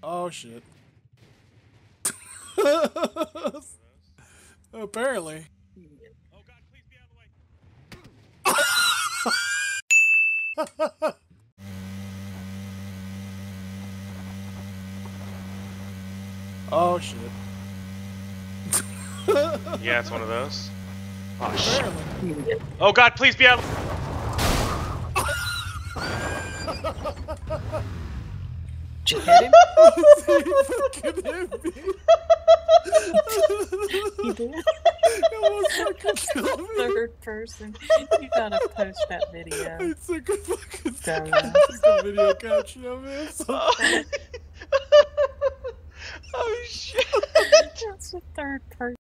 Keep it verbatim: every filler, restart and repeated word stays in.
Oh shit. Apparently. Oh God, please be out of the way. Oh shit. Yeah, it's one of those. Oh shit. Apparently. Oh God, please be out of Did you hit him? He fucking hit me. You did? It almost fucking killed me. Third person. You gotta post that video. I took a fucking Dumbass. I took a video capture of it. So oh. Oh shit. That's the third person.